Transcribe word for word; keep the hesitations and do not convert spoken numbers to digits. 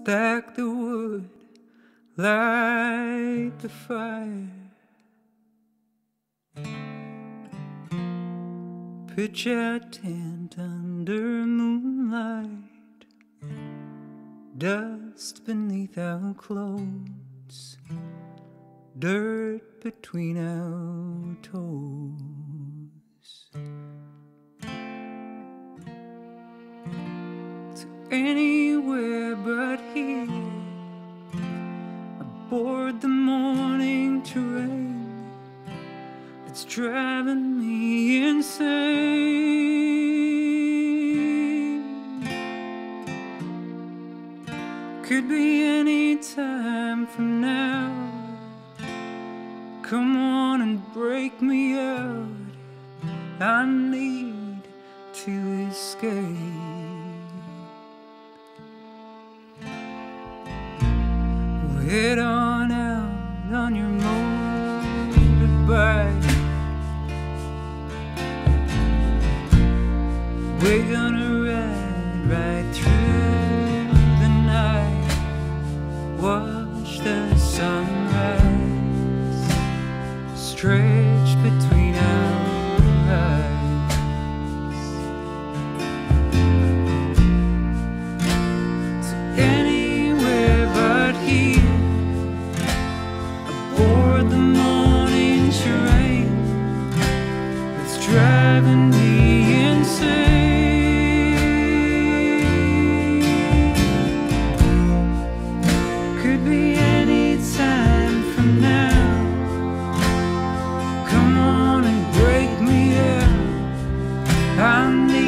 stack the wood, light the fire, pitch our tent under moonlight, dust beneath our clothes, dirt between our toes. To anywhere but here, aboard the morning train that's driving me insane. Could be any time from now. Come on and break me out, I need to escape. Head on out on your motorbike, we're gonna ride right through the night, watch the sunrise stretch between our eyes. To anywhere but here, aboard the morning train that's driving me insane. Could be any time from now. Come on and break me out, I need